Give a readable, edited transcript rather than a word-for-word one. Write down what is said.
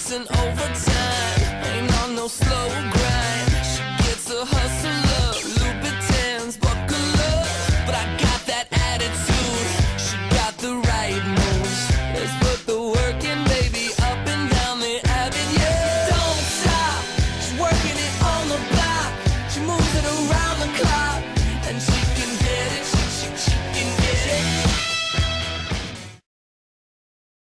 working overtime, ain't on no slow grind. She gets a hustle up, Louboutins, buckle up. But I got that attitude, she got the right moves. Let's put the work in, baby, up and down the avenue. Don't stop, she's working it on the block. She moves it around the clock, and she